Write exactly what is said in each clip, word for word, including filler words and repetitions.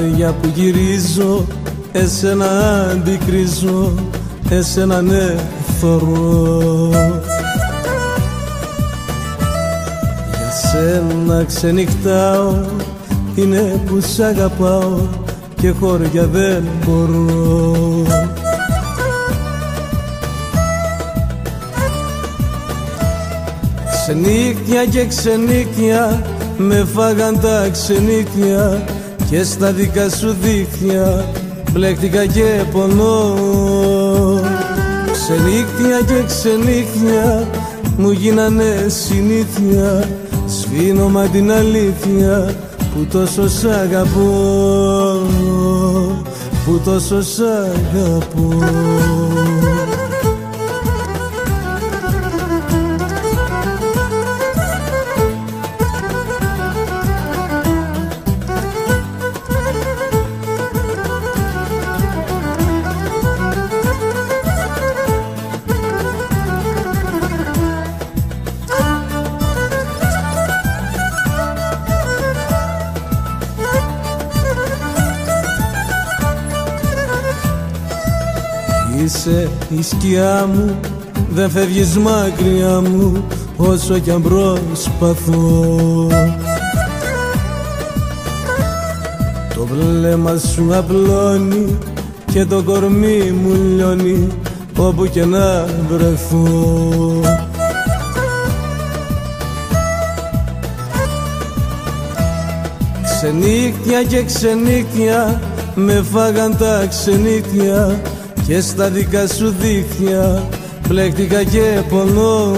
βράδια που γυρίζω, εσένα αντικρίζω, εσένα ναι θωρώ. Για σένα ξενυχτάω, είναι που σ' αγαπάω και χώρια δεν μπορώ. Ξενύχτια και ξενύχτια με φάγαν τα ξενύχτια και στα δικά σου δίχτυα μπλέχτηκα και πονώ. Ξενύχτια και ξενύχτια μου γίνανε συνήθεια, σβήνω μα την αλήθεια που τόσο σ' αγαπώ, που τόσο σ' αγαπώ. Είσαι η σκιά μου, δεν φεύγεις μακριά μου όσο κι αν προσπαθώ. Το βλέμμα σου απλώνει και το κορμί μου λιώνει όπου και να βρεθώ. Ξενύχτια και ξενύχτια με φάγαν τα ξενύχτια και στα δικά σου δίχτυα μπλέχτηκα και πονώ.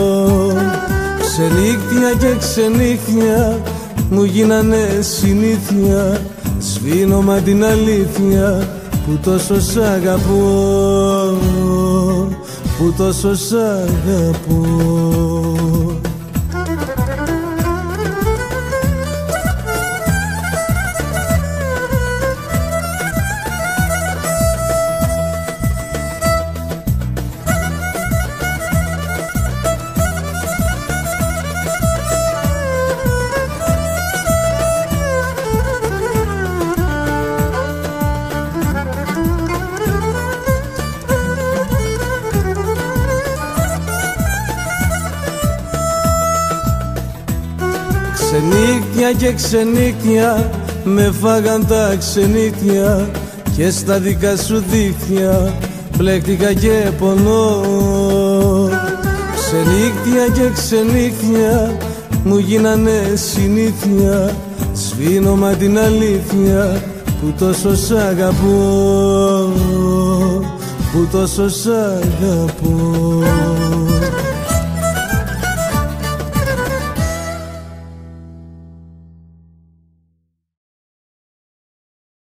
Ξενύχτια και ξενύχτια μου γίνανε συνήθεια, σβήνω μα την αλήθεια που τόσο σ' αγαπώ, που τόσο σ' αγαπώ. Ξενύχτια και ξενύχτια με φάγαν τα ξενύχτια και στα δικά σου δίχτυα μπλέχτηκα και πονώ. Ξενύχτια και ξενύχτια μου γίνανε συνήθεια, σβήνω μα την αλήθεια που τόσο σ' αγαπώ, που τόσο σ' αγαπώ.